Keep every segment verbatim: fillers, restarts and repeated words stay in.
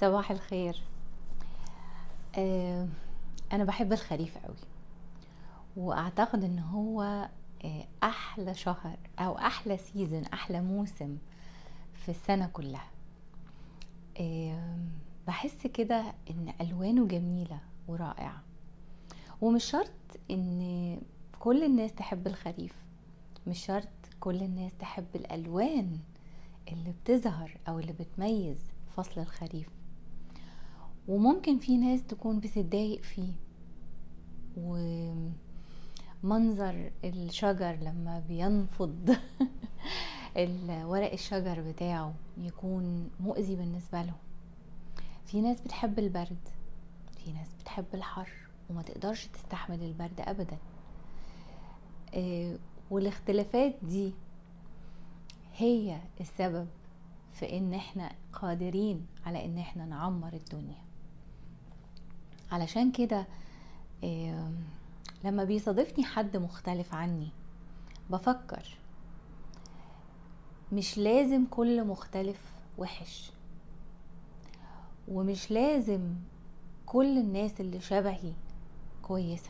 صباح الخير. آه، انا بحب الخريف قوي، واعتقد ان هو آه، احلى شهر او احلى سيزن، احلى موسم في السنة كلها. آه، بحس كده ان الوانه جميلة ورائعة، ومش شرط ان كل الناس تحب الخريف، مش شرط كل الناس تحب الالوان اللي بتظهر او اللي بتميز فصل الخريف، وممكن في ناس تكون بتتضايق فيه. ومنظر الشجر لما بينفض ورق الشجر بتاعه يكون مؤذي بالنسبة له. في ناس بتحب البرد، في ناس بتحب الحر وما تقدرش تستحمل البرد أبدا. والاختلافات دي هي السبب في ان احنا قادرين على ان احنا نعمر الدنيا. علشان كده لما بيصادفني حد مختلف عني بفكر مش لازم كل مختلف وحش، ومش لازم كل الناس اللي شبهي كويسة.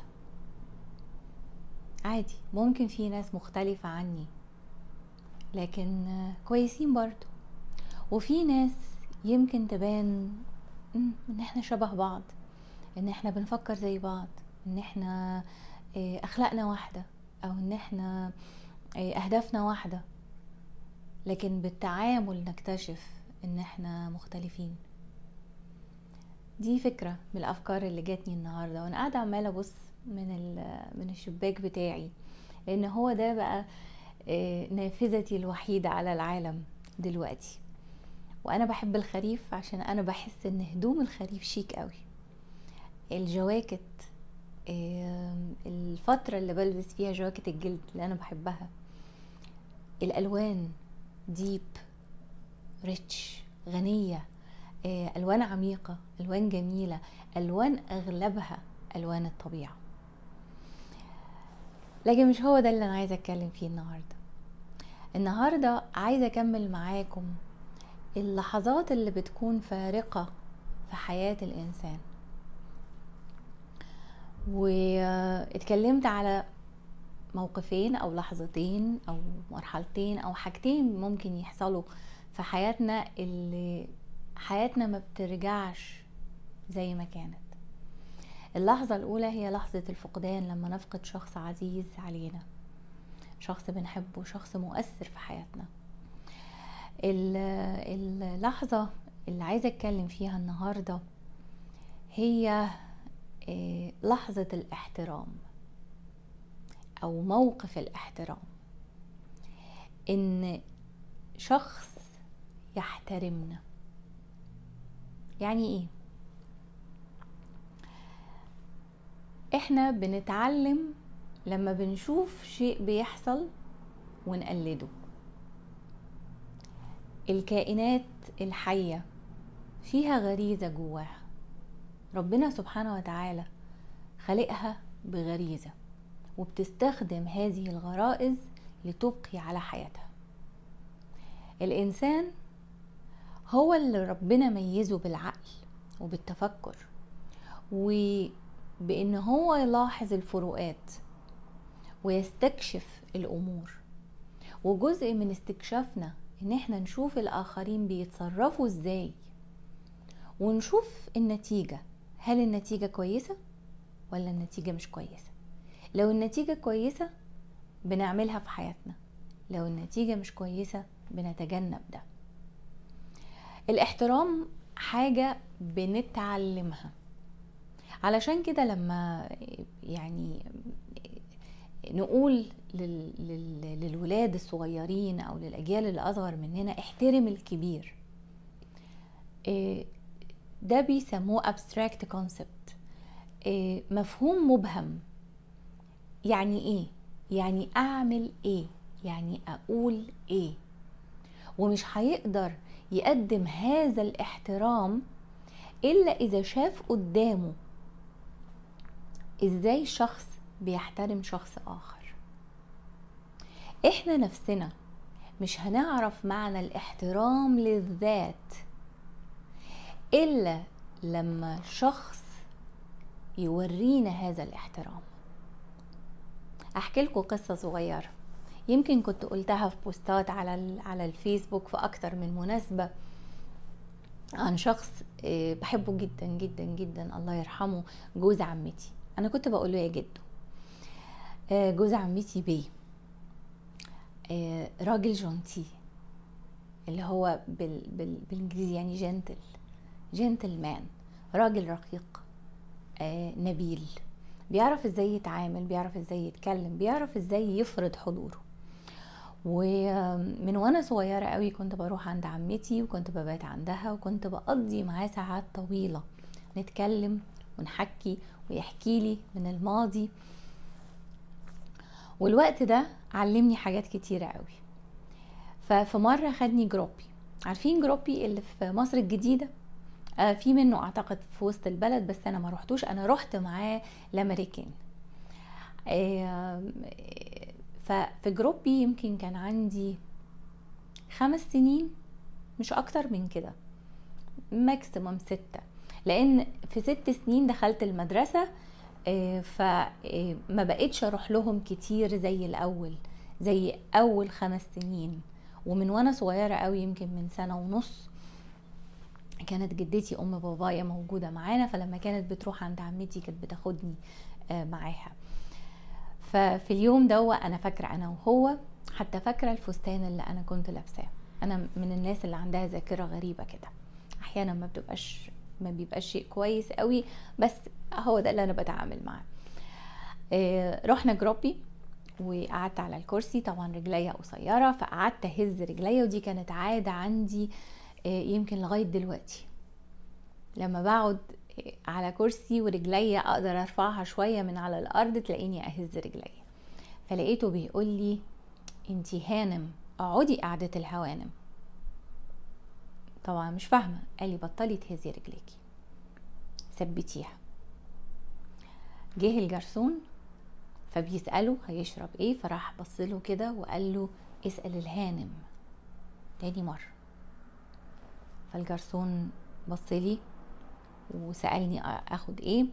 عادي، ممكن في ناس مختلفة عني لكن كويسين برضو، وفي ناس يمكن تبان ان احنا شبه بعض، ان احنا بنفكر زي بعض، ان احنا اخلاقنا واحدة، او ان احنا اهدافنا واحدة، لكن بالتعامل نكتشف ان احنا مختلفين. دي فكرة من الافكار اللي جاتني النهاردة وانا قاعدة عمالة ابص من من الشباك بتاعي، لان هو ده بقى نافذتي الوحيدة على العالم دلوقتي. وانا بحب الخريف عشان انا بحس ان هدوم الخريف شيك قوي. الجواكت، الفترة اللي بلبس فيها جواكت الجلد اللي انا بحبها، الالوان ديب ريتش غنية، الوان عميقة، الوان جميلة، الوان اغلبها الوان الطبيعة. لكن مش هو ده اللي انا عايزة اتكلم فيه النهاردة. النهاردة عايزة اكمل معاكم اللحظات اللي بتكون فارقة في حياة الانسان، واتكلمت على موقفين او لحظتين او مرحلتين او حاجتين ممكن يحصلوا في حياتنا اللي حياتنا ما بترجعش زي ما كانت. اللحظة الاولى هي لحظة الفقدان، لما نفقد شخص عزيز علينا، شخص بنحبه، شخص مؤثر في حياتنا. اللحظة اللي عايزة اتكلم فيها النهاردة هي لحظة الاحترام او موقف الاحترام، ان شخص يحترمنا. يعني ايه؟ احنا بنتعلم لما بنشوف شيء بيحصل ونقلده. الكائنات الحية فيها غريزة جواها، ربنا سبحانه وتعالى خلقها بغريزة، وبتستخدم هذه الغرائز لتبقي على حياتها. الإنسان هو اللي ربنا ميزه بالعقل وبالتفكر، وبإن هو يلاحظ الفروقات ويستكشف الأمور. وجزء من استكشافنا إن احنا نشوف الآخرين بيتصرفوا إزاي، ونشوف النتيجة، هل النتيجة كويسة ولا النتيجة مش كويسة. لو النتيجة كويسة بنعملها في حياتنا، لو النتيجة مش كويسة بنتجنب ده. الاحترام حاجة بنتعلمها، علشان كده لما يعني نقول لل... لل... للولاد الصغيرين او للاجيال اللي اصغر مننا احترم الكبير، ده بيسموه abstract concept، مفهوم مبهم. يعني ايه؟ يعني اعمل ايه؟ يعني اقول ايه؟ ومش هيقدر يقدم هذا الاحترام الا اذا شاف قدامه ازاي شخص بيحترم شخص اخر. احنا نفسنا مش هنعرف معنى الاحترام للذات الا لما شخص يورينا هذا الاحترام. احكي لكم قصة صغيرة، يمكن كنت قلتها في بوستات على على الفيسبوك في اكتر من مناسبة، عن شخص بحبه جدا جدا جدا، الله يرحمه، جوز عمتي. انا كنت بقول له يا جدو. جوز عمتي بيه راجل جونتي، اللي هو بال بال بالانجليزي يعني جنتل جنتل مان، راجل رقيق نبيل، بيعرف ازاي يتعامل، بيعرف ازاي يتكلم، بيعرف ازاي يفرض حضوره. ومن وانا صغيرة قوي كنت بروح عند عمتي وكنت ببات عندها، وكنت بقضي معاه ساعات طويلة نتكلم ونحكي ويحكي لي من الماضي. والوقت ده علمني حاجات كتيرة قوي. ففي مرة خدني جروبي، عارفين جروبي اللي في مصر الجديدة؟ آه في منه اعتقد في وسط البلد، بس انا ما روحتوش، انا رحت معاه لامريكان. آه ففي جروبي يمكن كان عندي خمس سنين، مش اكتر من كده، ماكسيموم ستة، لان في ست سنين دخلت المدرسة، فما بقيتش اروح لهم كتير زي الاول، زي اول خمس سنين. ومن وانا صغيرة قوي، يمكن من سنة ونص، كانت جدتي ام بابايا موجودة معانا، فلما كانت بتروح عند عمتي كانت بتاخدني معاها. ففي اليوم ده انا فاكرة انا وهو، حتى فاكرة الفستان اللي انا كنت لابساه. انا من الناس اللي عندها ذاكرة غريبة كده، احيانا ما بتبقاش ما بيبقاش شيء كويس قوي، بس هو ده اللي انا بتعامل معاه. إيه رحنا جروبي وقعدت على الكرسي، طبعا رجليا قصيرة، فقعدت اهز رجليا، ودي كانت عادة عندي إيه يمكن لغاية دلوقتي. لما بقعد على كرسي ورجليا اقدر ارفعها شوية من على الارض تلاقيني اهز رجليا. فلقيته بيقول لي انتي هانم، اقعدي قعدة الهوانم. طبعا مش فاهمة. قال لي بطلي تهزي رجليكي، ثبتيها. جه الجرسون فبيسأله هيشرب ايه، فراح بصله كده وقال له اسأل الهانم تاني مرة. فالجرسون بصلي وسألني اخد ايه.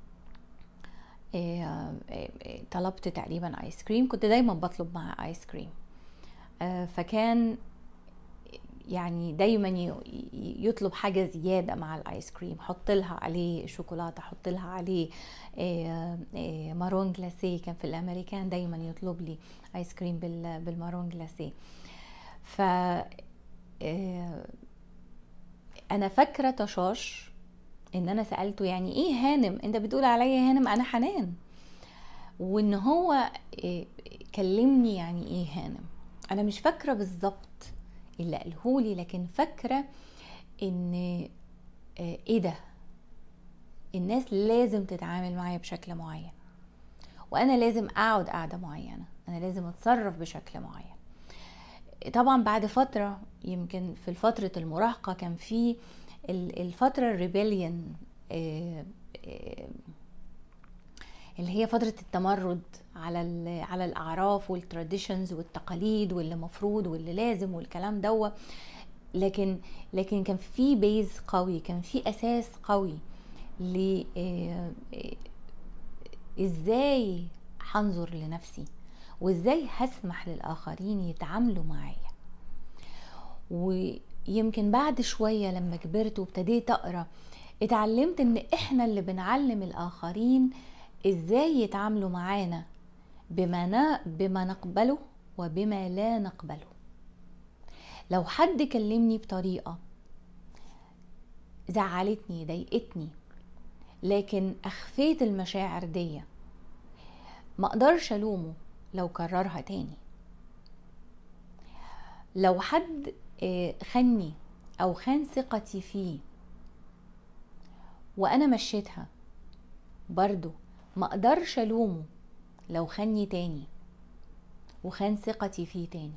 إيه إيه طلبت تقريبا ايس كريم، كنت دايما بطلب معاه ايس كريم. آه فكان يعني دايما يطلب حاجة زيادة مع الايس كريم، حط لها عليه شوكولاتة، حط لها عليه إيه إيه مارون جلاسيه. كان في الامريكان دايما يطلب لي ايس كريم بالمارون جلاسيه. ف إيه انا فاكرة طشاش ان انا سألته يعني ايه هانم، انت بتقول عليا هانم، انا حنان. وان هو إيه كلمني يعني ايه هانم. انا مش فاكرة بالظبط اللي قالهولي، لكن فاكرة ان ايه ده، الناس لازم تتعامل معايا بشكل معين، وانا لازم اقعد قاعدة معينة، انا لازم اتصرف بشكل معين. طبعا بعد فترة، يمكن في فترة المراهقة، كان في الفترة الريبيليون اللي هي فترة التمرد على على الاعراف والتراديشنز والتقاليد، واللي مفروض واللي لازم والكلام دوت. لكن لكن كان في بيز قوي، كان في اساس قوي ل ازاي هنظر لنفسي، وازاي هسمح للاخرين يتعاملوا معايا. ويمكن بعد شوية لما كبرت وابتديت اقرا، اتعلمت ان احنا اللي بنعلم الاخرين ازاي يتعاملوا معانا، بما بما نقبله وبما لا نقبله. لو حد كلمني بطريقة زعلتني ضايقتني، لكن اخفيت المشاعر دي، ما اقدرش الومه لو كررها تاني. لو حد خني او خان ثقتي فيه وانا مشيتها، برضو ما اقدرش الومه لو خني تاني وخان ثقتي فيه تاني.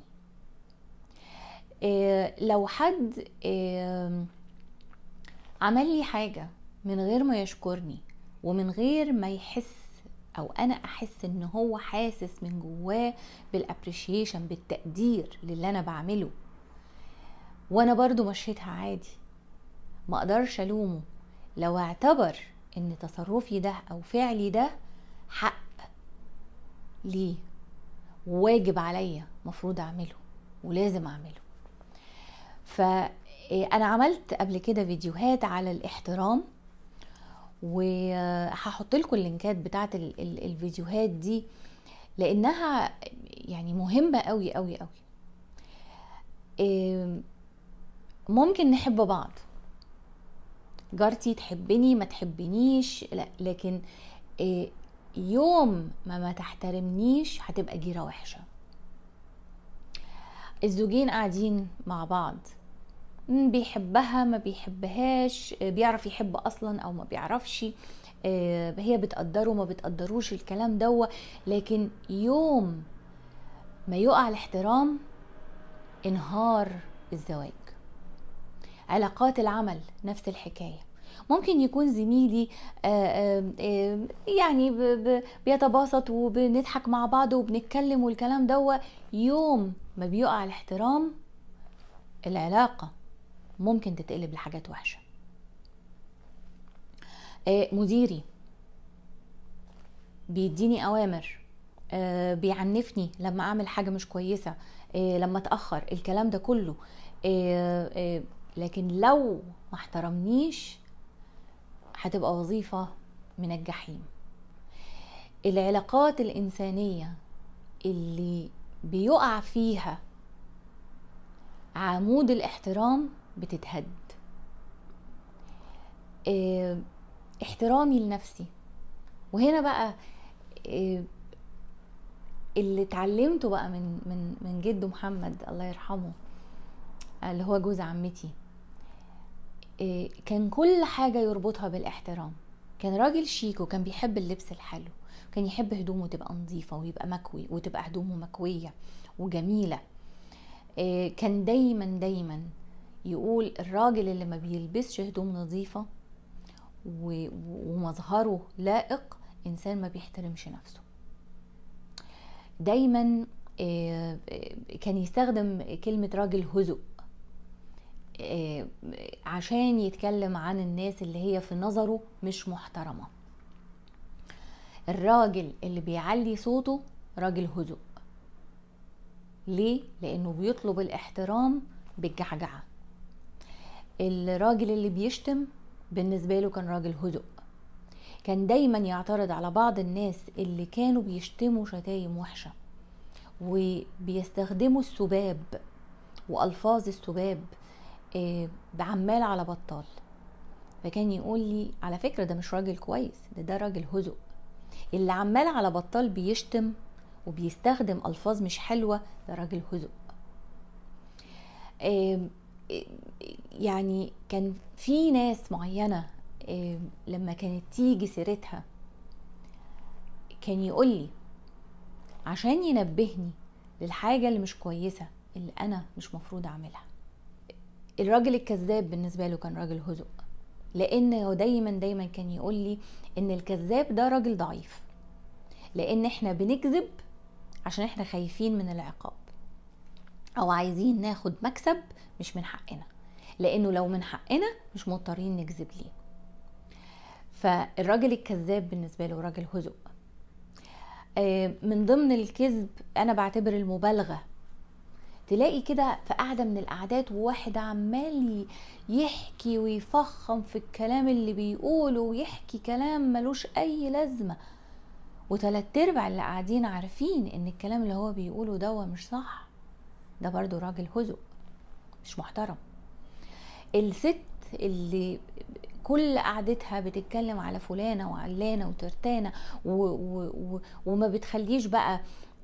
لو حد عمل لي حاجة من غير ما يشكرني ومن غير ما يحس، او انا احس ان هو حاسس من جواه بالابريشيشن، بالتقدير للي انا بعمله، وانا برضو مشيتها عادي، ما اقدرش الومه لو اعتبر ان تصرفي ده او فعلي ده حق ليه وواجب عليا مفروض اعمله ولازم اعمله. فانا عملت قبل كده فيديوهات على الاحترام، وهحط لكم اللينكات بتاعت الفيديوهات دي لانها يعني مهمة قوي قوي قوي. ممكن نحب بعض، جارتي تحبني ما تحبنيش، لا، لكن يوم ما ما تحترمنيش هتبقى جيرة وحشة. الزوجين قاعدين مع بعض، بيحبها ما بيحبهاش، بيعرف يحب اصلا او ما بيعرفش، هي بتقدره ما بتقدروش، الكلام دوا، لكن يوم ما يقع الاحترام انهار الزواج. علاقات العمل نفس الحكاية. ممكن يكون زميلي آآ آآ يعني بيتباسط وبنضحك مع بعض وبنتكلم والكلام دوا، يوم ما بيقع الاحترام العلاقة ممكن تتقلب لحاجات وحشة. مديري بيديني اوامر، بيعنفني لما اعمل حاجة مش كويسة، لما اتأخر، الكلام ده كله، لكن لو ما احترمنيش هتبقى وظيفة من الجحيم. العلاقات الإنسانية اللي بيقع فيها عمود الاحترام بتتهد. اه احترامي لنفسي، وهنا بقى اه اللي اتعلمته بقى من من من جده محمد الله يرحمه اللي هو جوز عمتي. اه كان كل حاجة يربطها بالاحترام. كان راجل شيك وكان بيحب اللبس الحلو، كان يحب هدومه تبقى نظيفة ويبقى مكوي وتبقى هدومه مكوية وجميلة. اه كان دايما دايما يقول الراجل اللي ما بيلبسش هدوم نظيفة ومظهره لائق انسان ما بيحترمش نفسه. دايما كان يستخدم كلمة راجل هزء عشان يتكلم عن الناس اللي هي في نظره مش محترمة. الراجل اللي بيعلي صوته راجل هزء. ليه؟ لانه بيطلب الاحترام بالجعجعة. الراجل اللي بيشتم بالنسبة له كان راجل هزء. كان دايما يعترض على بعض الناس اللي كانوا بيشتموا شتايم وحشة وبيستخدموا السباب والفاظ السباب بعمال على بطال. فكان يقول لي على فكرة ده مش راجل كويس، ده ده راجل هزء. اللي عمال على بطال بيشتم وبيستخدم الفاظ مش حلوة ده راجل هزء. يعني كان في ناس معينة لما كانت تيجي سيرتها كان يقول لي عشان ينبهني للحاجة اللي مش كويسة اللي انا مش مفروض اعملها. الراجل الكذاب بالنسبة له كان راجل هزء، لانه دايما دايما كان يقول لي ان الكذاب ده راجل ضعيف، لان احنا بنكذب عشان احنا خايفين من العقاب او عايزين ناخد مكسب مش من حقنا، لانه لو من حقنا مش مضطرين نكذب ليه. فالراجل الكذاب بالنسبة له راجل هزء. من ضمن الكذب انا بعتبر المبالغة. تلاقي كده في قاعدة من القعدات وواحد عمال يحكي ويفخم في الكلام اللي بيقوله ويحكي كلام ملوش اي لازمة، وتلات ارباع اللي قاعدين عارفين ان الكلام اللي هو بيقوله ده مش صح. ده برضو راجل هزء مش محترم. الست اللي كل قعدتها بتتكلم على فلانة وعلانة وترتانة و و و وما بتخليش بقى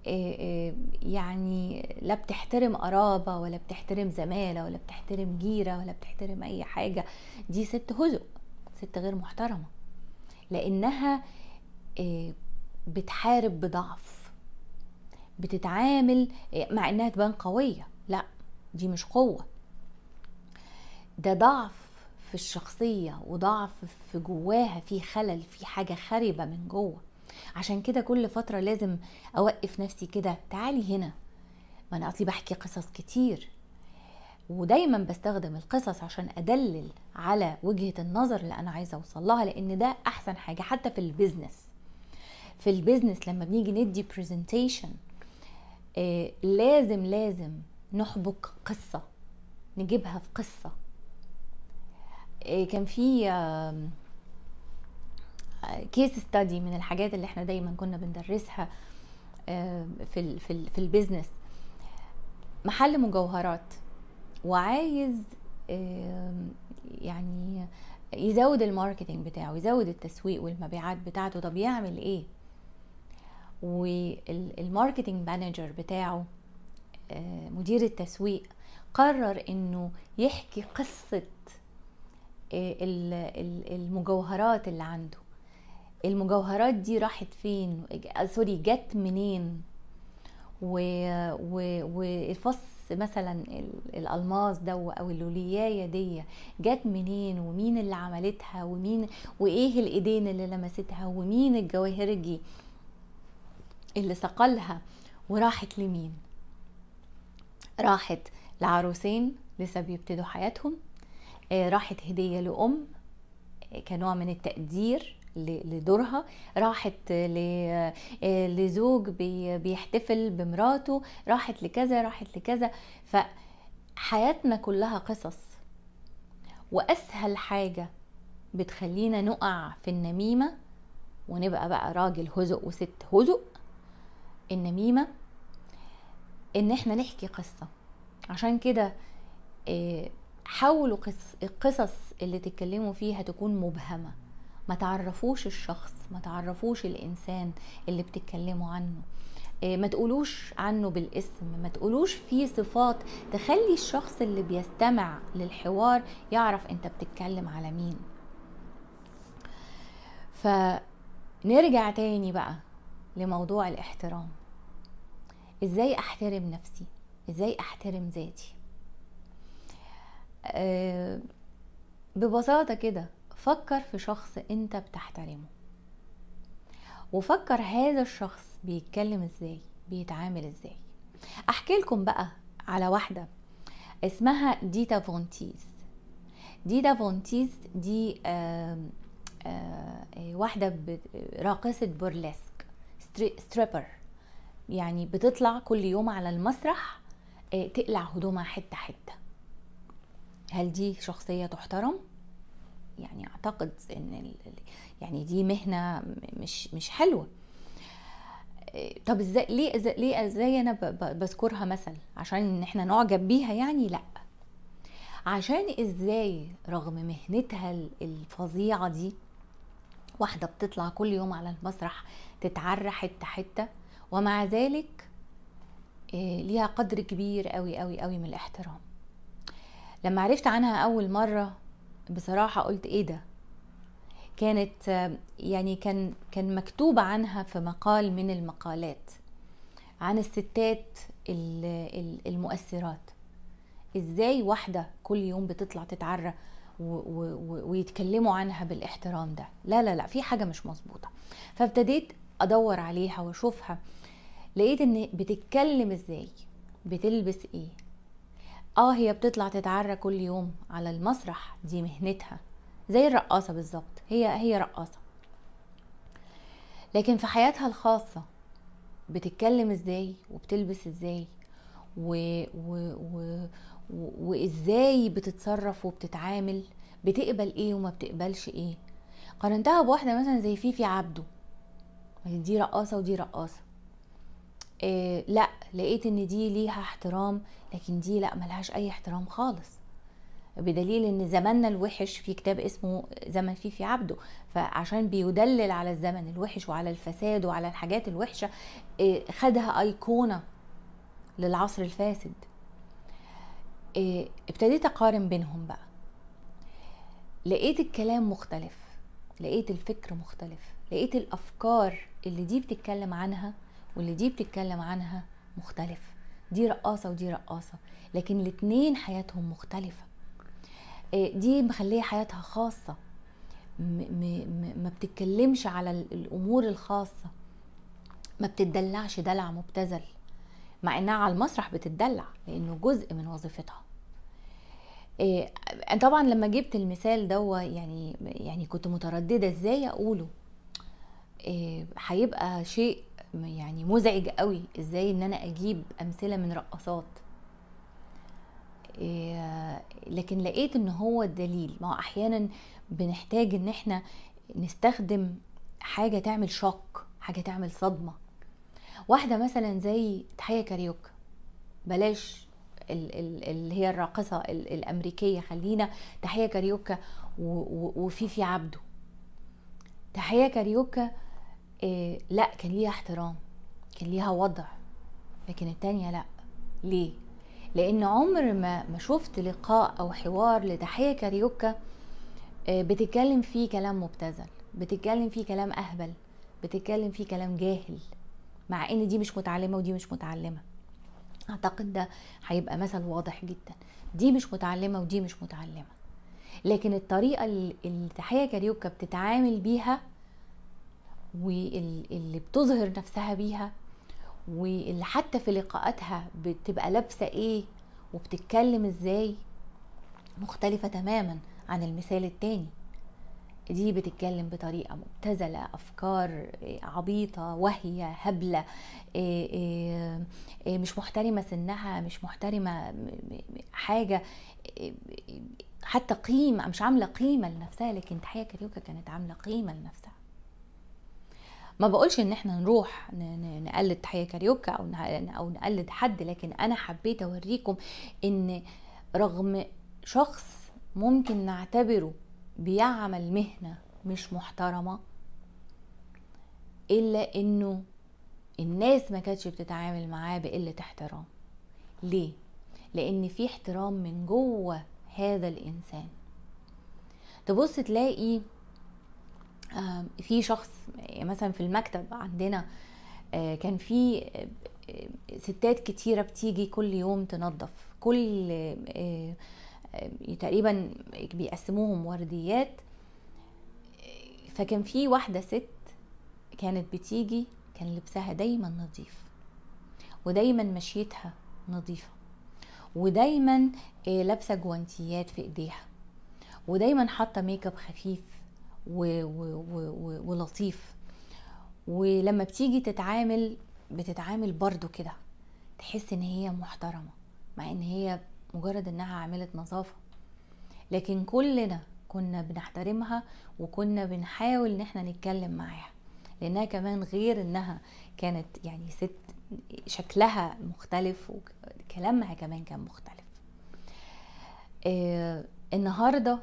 يعني لا بتحترم قرابة ولا بتحترم زمالة ولا بتحترم جيرة ولا بتحترم اي حاجة، دي ست هزء، ست غير محترمة، لانها بتحارب بضعف، بتتعامل مع انها تبان قوية. لا، دي مش قوة، ده ضعف في الشخصية وضعف في جواها، في خلل، في حاجة خربة من جوه. عشان كده كل فترة لازم اوقف نفسي كده، تعالي هنا، ما انا اصلي بحكي قصص كتير. ودايما بستخدم القصص عشان ادلل على وجهة النظر اللي انا عايزة اوصل لها، لان ده احسن حاجة. حتى في البيزنس في البيزنس لما بنيجي ندي بريزنتيشن آه لازم لازم نحبك قصة، نجيبها في قصة. آه كان في آه كيس ستادي من الحاجات اللي احنا دايما كنا بندرسها آه في ال في ال في البيزنس. محل مجوهرات وعايز يعني يزود الماركتينج بتاعه، يزود التسويق والمبيعات بتاعته. طب يعمل ايه؟ والماركتينج مانجر بتاعه مدير التسويق قرر انه يحكي قصة المجوهرات اللي عنده. المجوهرات دي راحت فين، سوري جت منين، والفص مثلا الالماس ده او اللوليايه دي جت منين، ومين اللي عملتها، ومين وايه الايدين اللي لمستها، ومين الجواهرجي اللي صقلها، وراحت لمين. راحت لعروسين لسه بيبتدوا حياتهم، راحت هديه لام كنوع من التقدير لدورها، راحت لزوج بيحتفل بمراته، راحت لكذا راحت لكذا. فحياتنا كلها قصص، واسهل حاجة بتخلينا نقع في النميمة ونبقى بقى راجل هزق وست هزق النميمة، ان احنا نحكي قصة. عشان كده حاولوا القصص اللي تتكلموا فيها تكون مبهمة، ما تعرفوش الشخص، ما تعرفوش الإنسان اللي بتتكلموا عنه، ما تقولوش عنه بالاسم، ما تقولوش فيه صفات تخلي الشخص اللي بيستمع للحوار يعرف انت بتتكلم على مين. فنرجع تاني بقى لموضوع الاحترام. ازاي احترم نفسي؟ ازاي احترم ذاتي؟ أه ببساطة كده فكر في شخص انت بتحترمه، وفكر هذا الشخص بيتكلم ازاي، بيتعامل ازاي. احكي لكم بقى على واحدة اسمها ديتا فون تيس. ديتا فون تيس دي آآ آآ واحدة راقصة بورليسك ستريبر، يعني بتطلع كل يوم على المسرح تقلع هدومها حتة حتة. هل دي شخصية تحترم؟ يعني اعتقد ان يعني دي مهنة مش مش حلوة. طب ازاي ليه ليه ازاي انا بذكرها مثل عشان ان احنا نعجب بيها؟ يعني لا، عشان ازاي رغم مهنتها الفظيعة دي واحدة بتطلع كل يوم على المسرح تتعرى حتة حتة، ومع ذلك ليها قدر كبير قوي قوي قوي من الاحترام. لما عرفت عنها اول مرة بصراحة قلت ايه ده؟ كانت يعني كان كان مكتوب عنها في مقال من المقالات عن الستات المؤثرات، ازاي واحدة كل يوم بتطلع تتعرى ويتكلموا عنها بالاحترام ده. لا لا لا، في حاجة مش مظبوطة. فابتديت ادور عليها واشوفها، لقيت ان بتتكلم ازاي، بتلبس ايه. اه هي بتطلع تتعرى كل يوم على المسرح، دي مهنتها زي الرقاصة بالظبط، هي هي رقاصة، لكن في حياتها الخاصة بتتكلم ازاي وبتلبس ازاي و... و... و... وازاي بتتصرف وبتتعامل، بتقبل ايه وما بتقبلش ايه. قارنتها بواحدة مثلا زي فيفي عبده، دي رقاصة ودي رقاصة. إيه لا، لقيت ان دي ليها احترام، لكن دي لا، ملهاش اي احترام خالص. بدليل ان زماننا الوحش، في كتاب اسمه زمن فيفي عبده، فعشان بيدلل على الزمن الوحش وعلى الفساد وعلى الحاجات الوحشة إيه خدها ايقونة للعصر الفاسد. إيه ابتديت اقارن بينهم بقى، لقيت الكلام مختلف، لقيت الفكر مختلف، لقيت الافكار اللي دي بتتكلم عنها واللي دي بتتكلم عنها مختلف. دي رقاصة ودي رقاصة، لكن الاتنين حياتهم مختلفة. دي مخلية حياتها خاصة، ما بتتكلمش على الامور الخاصة، ما بتدلعش دلع مبتذل، مع انها على المسرح بتدلع لانه جزء من وظيفتها. إيه، أنا طبعا لما جبت المثال ده يعني يعني كنت مترددة ازاي اقوله. إيه، هيبقى شيء يعني مزعج قوي ازاي ان انا اجيب امثلة من رقصات. إيه، لكن لقيت ان هو الدليل. ما هو احيانا بنحتاج ان احنا نستخدم حاجة تعمل شوك، حاجة تعمل صدمة. واحدة مثلا زي تحية كاريوكا، بلاش ال- ال- اللي هي الراقصة ال- الأمريكية، خلينا تحية كاريوكا و- و- وفيفي عبده. تحية كاريوكا إيه، لا كان ليها احترام، كان ليها وضع، لكن التانية لا. ليه؟ لأن عمر ما ما شفت لقاء أو حوار لتحية كاريوكا إيه بتتكلم فيه كلام مبتذل، بتتكلم فيه كلام أهبل، بتتكلم فيه كلام جاهل، مع ان دي مش متعلمة ودي مش متعلمة. اعتقد ده هيبقى مثل واضح جدا، دي مش متعلمة ودي مش متعلمة، لكن الطريقة اللي تحية كاريوكا بتتعامل بيها واللي بتظهر نفسها بيها، واللي حتى في لقاءاتها بتبقى لابسة ايه وبتتكلم ازاي، مختلفة تماما عن المثال التاني. دي بتتكلم بطريقة مبتذلة، أفكار عبيطة واهية هبلة، مش محترمة سنها، مش محترمة حاجة، حتى قيمة، مش عاملة قيمة لنفسها. لكن تحية كاريوكا كانت عاملة قيمة لنفسها. ما بقولش ان احنا نروح نقلد تحية كاريوكا او او نقلد حد، لكن انا حبيت اوريكم ان رغم شخص ممكن نعتبره بيعمل مهنة مش محترمة، إلا إنه الناس ما كانتش بتتعامل معاه بقلة احترام. ليه؟ لأن في احترام من جوه هذا الإنسان. تبص تلاقي في شخص مثلا في المكتب عندنا، كان في ستات كتيرة بتيجي كل يوم تنظف، كل تقريبا بيقسموهم ورديات. فكان في واحدة ست كانت بتيجي، كان لبسها دايما نظيف، ودايما مشيتها نظيفة، ودايما لابسة جوانتيات في ايديها، ودايما حاطة ميك اب خفيف و... و... و... ولطيف. ولما بتيجي تتعامل بتتعامل برضو كده، تحس ان هي محترمة، مع ان هي مجرد انها عاملة نظافة. لكن كلنا كنا بنحترمها، وكنا بنحاول ان احنا نتكلم معاها، لانها كمان غير انها كانت يعني ست شكلها مختلف وكلامها كمان كان مختلف. آه النهاردة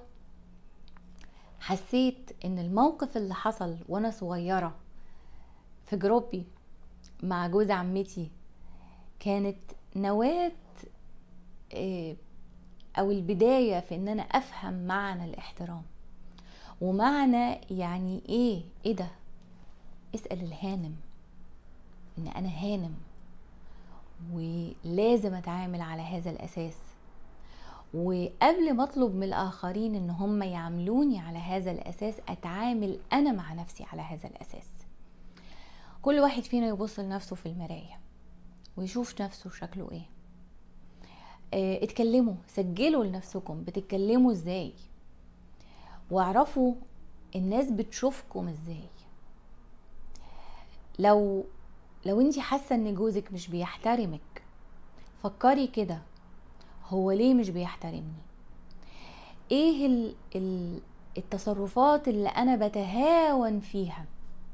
حسيت ان الموقف اللي حصل وانا صغيرة في جروبي مع جوز عمتي كانت نواة آه او البداية في ان انا افهم معنى الاحترام، ومعنى يعني ايه ايه ده. اسأل الهانم ان انا هانم، ولازم اتعامل على هذا الاساس، وقبل ما اطلب من الاخرين ان هم يعاملوني على هذا الاساس، اتعامل انا مع نفسي على هذا الاساس. كل واحد فينا يبص لنفسه في المراية ويشوف نفسه شكله ايه. اه اتكلموا، سجلوا لنفسكم بتتكلموا ازاي، واعرفوا الناس بتشوفكم ازاي. لو لو انتي حاسة ان جوزك مش بيحترمك، فكري كده، هو ليه مش بيحترمني؟ ايه ال ال التصرفات اللي انا بتهاون فيها؟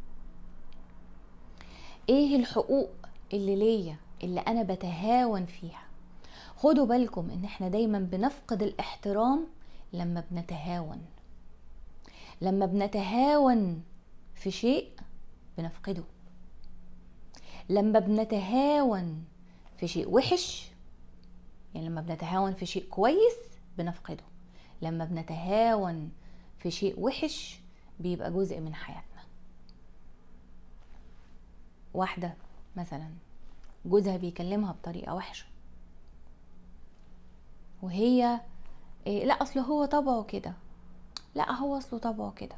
ايه الحقوق اللي ليا اللي انا بتهاون فيها؟ خدوا بالكم ان احنا دايما بنفقد الاحترام لما بنتهاون. لما بنتهاون في شيء بنفقده. لما بنتهاون في شيء وحش، يعني لما بنتهاون في شيء كويس بنفقده. لما بنتهاون في شيء وحش بيبقى جزء من حياتنا. واحدة مثلا جوزها بيكلمها بطريقة وحشة، وهي إيه لا اصله هو طبعه كده، لا هو اصله طبعه كده.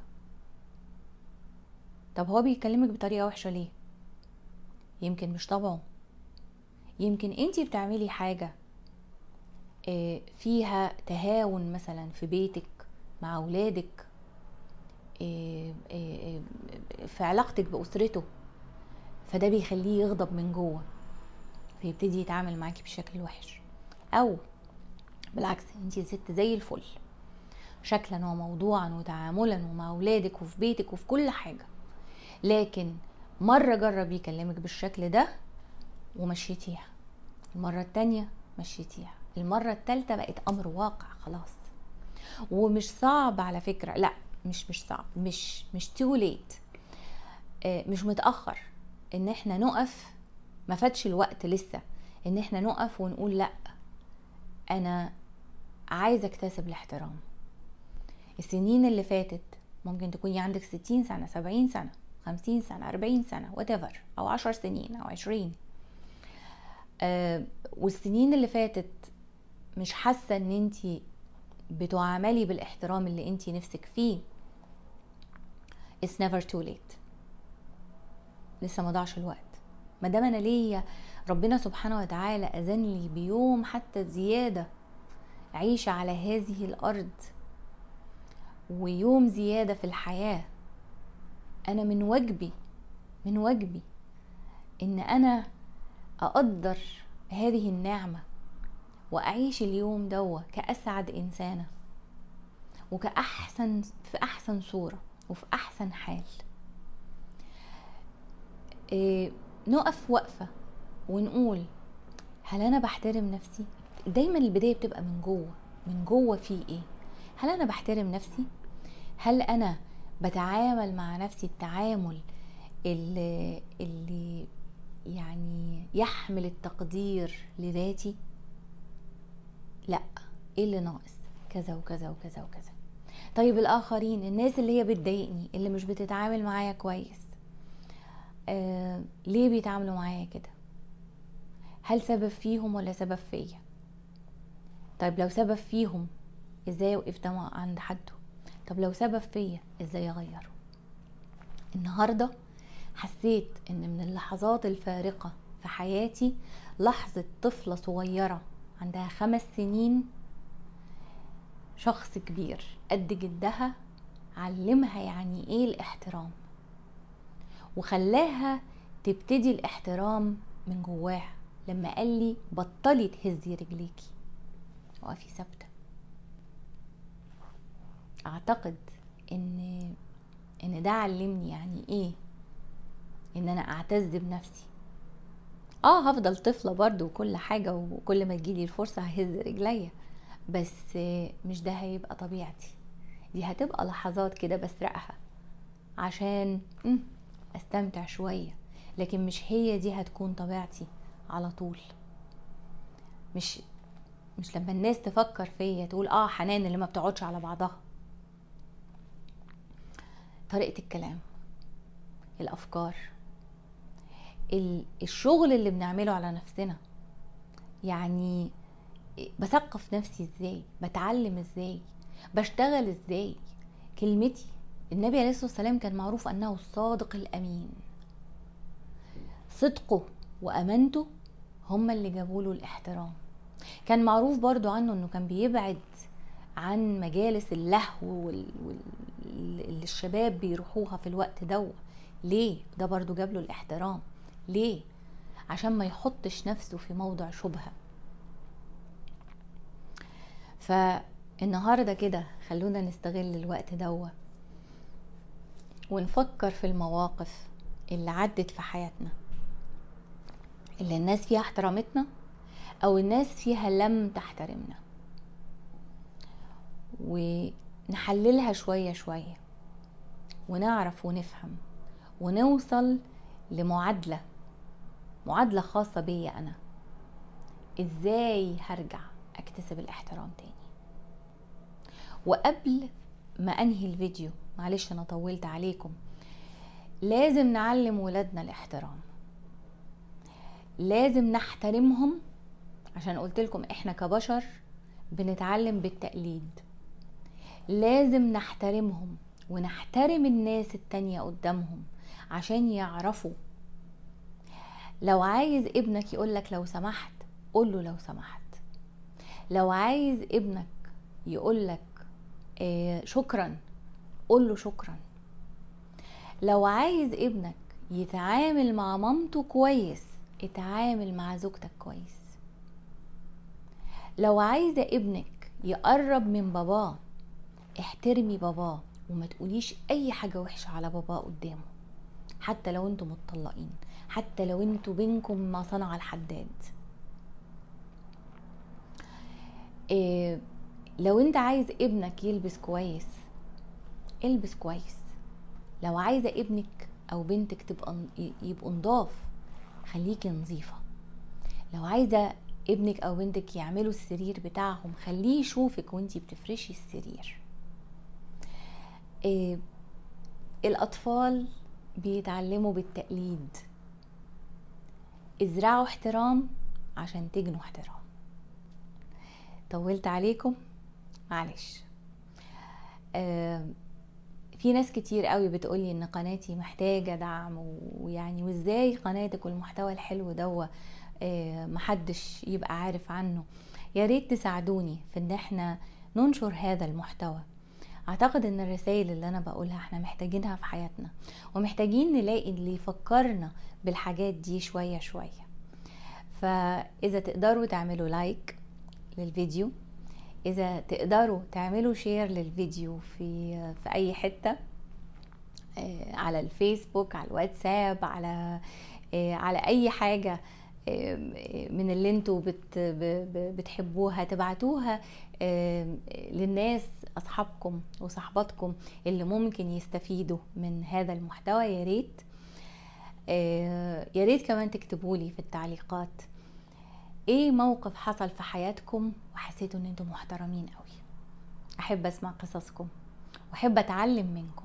طب هو بيكلمك بطريقة وحشة ليه؟ يمكن مش طبعه، يمكن انتي بتعملي حاجة آه، فيها تهاون مثلا في بيتك مع اولادك، آه، آه، آه، في علاقتك بأسرته، فده بيخليه يغضب من جوه، فيبتدي يتعامل معاكي بشكل وحش. او بالعكس، انتي ست زي الفل شكلا وموضوعا وتعاملا ومع اولادك وفي بيتك وفي كل حاجة، لكن مرة جرب يكلمك بالشكل ده ومشيتيها، المرة التانية مشيتيها، المرة التالتة بقت امر واقع خلاص. ومش صعب على فكرة، لا مش مش صعب، مش مش too late، مش متأخر ان احنا نقف، ما فاتش الوقت لسه ان احنا نقف ونقول لا، انا عايزة اكتسب الاحترام. السنين اللي فاتت ممكن تكوني عندك ستين سنة، سبعين سنة، خمسين سنة، اربعين سنة whatever، او عشر سنين او عشرين، آه والسنين اللي فاتت مش حاسة ان انتي بتعاملي بالاحترام اللي انتي نفسك فيه. it's never too late، لسه ما ضاعش الوقت. ما دام انا ليا ربنا سبحانه وتعالى اذن لي بيوم حتى زيادة عيش على هذه الارض، ويوم زيادة في الحياة، انا من واجبي من واجبي ان انا اقدر هذه النعمة واعيش اليوم دوا كاسعد انسانة وكأحسن، في احسن صورة وفي احسن حال. إيه، نقف وقفة ونقول هل انا بحترم نفسي؟ دايما البداية بتبقى من جوه، من جوه في ايه؟ هل انا بحترم نفسي؟ هل انا بتعامل مع نفسي التعامل اللي, اللي يعني يحمل التقدير لذاتي؟ لا، ايه اللي ناقص؟ كذا وكذا وكذا وكذا. طيب الاخرين، الناس اللي هي بتضايقني، اللي مش بتتعامل معايا كويس، آه ليه بيتعاملوا معايا كده؟ هل سبب فيهم ولا سبب فيا؟ طيب لو سبب فيهم ازاي وقفت عند حده؟ طب لو سبب فيا ازاي اغيره؟ النهاردة حسيت ان من اللحظات الفارقة في حياتي لحظة طفلة صغيرة عندها خمس سنين، شخص كبير قد جدها علمها يعني ايه الاحترام، وخلاها تبتدي الاحترام من جواها لما قال لي بطلي تهزي رجليكي، وقفي ثابته. اعتقد ان ان ده علمني يعني ايه ان انا اعتز بنفسي. اه هفضل طفله برضو وكل حاجه، وكل ما تجيلي الفرصه ههز رجليا، بس مش ده هيبقى طبيعتي. دي هتبقى لحظات كده بسرقها عشان استمتع شويه، لكن مش هي دي هتكون طبيعتي على طول. مش مش لما الناس تفكر فيا تقول اه حنان اللي ما بتقعدش على بعضها. طريقة الكلام، الافكار، الشغل اللي بنعمله على نفسنا، يعني بثقف نفسي ازاي، بتعلم ازاي، بشتغل ازاي، كلمتي. النبي عليه الصلاة والسلام كان معروف انه الصادق الامين، صدقه وامانته هما اللي جابوا له الاحترام. كان معروف برضو عنه انه كان بيبعد عن مجالس اللهو اللي الشباب بيروحوها في الوقت ده. ليه؟ ده برضو جاب له الاحترام. ليه؟ عشان ما يحطش نفسه في موضع شبهة. فالنهاردة كده خلونا نستغل الوقت ده ونفكر في المواقف اللي عدت في حياتنا، اللي الناس فيها احترمتنا او الناس فيها لم تحترمنا، ونحللها شوية شوية ونعرف ونفهم ونوصل لمعادلة معادلة خاصة بي أنا، إزاي هرجع أكتسب الاحترام تاني. وقبل ما أنهي الفيديو، معلش أنا طولت عليكم، لازم نعلم ولادنا الاحترام، لازم نحترمهم، عشان قلتلكم إحنا كبشر بنتعلم بالتقليد. لازم نحترمهم ونحترم الناس التانية قدامهم عشان يعرفوا. لو عايز ابنك يقولك لو سمحت قوله لو سمحت، لو عايز ابنك يقولك آه شكرا، قوله شكرا. لو عايز ابنك يتعامل مع مامته كويس، اتعامل مع زوجتك كويس. لو عايزة ابنك يقرب من باباه، احترمي باباه وما تقوليش اي حاجة وحشة على باباه قدامه، حتى لو انتوا متطلقين، حتى لو انتوا بينكم ما صنع الحداد. إيه لو انت عايز ابنك يلبس كويس، البس كويس. لو عايزة ابنك او بنتك تبقى يبقوا نضاف، خليكي نظيفة. لو عايزة ابنك او بنتك يعملوا السرير بتاعهم، خليه يشوفك وانتي بتفرشي السرير. إيه الاطفال بيتعلموا بالتقليد، ازرعوا احترام عشان تجنوا احترام. طولت عليكم، معلش. آه في ناس كتير قوي بتقولي ان قناتي محتاجة دعم، ويعني وازاي قناتك والمحتوى الحلو دوا آه محدش يبقى عارف عنه. يا ريت تساعدوني في ان احنا ننشر هذا المحتوى. اعتقد ان الرسائل اللي انا بقولها احنا محتاجينها في حياتنا، ومحتاجين نلاقي اللي يفكرنا بالحاجات دي شوية شوية. فاذا تقدروا تعملوا لايك للفيديو، اذا تقدروا تعملوا شير للفيديو في في اي حتة، على الفيسبوك، على الواتساب، على على اي حاجة من اللي انتوا بت بتحبوها، تبعتوها للناس اصحابكم وصحباتكم اللي ممكن يستفيدوا من هذا المحتوى. يا ريت يا ريت كمان تكتبوا لي في التعليقات ايه موقف حصل في حياتكم وحسيتوا ان انتم محترمين قوي. احب اسمع قصصكم واحب اتعلم منكم،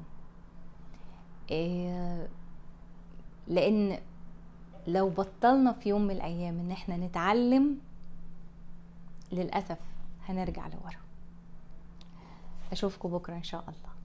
إيه لان لو بطلنا في يوم من الايام ان احنا نتعلم، للاسف هنرجع لورا. اشوفكم بكره ان شاء الله.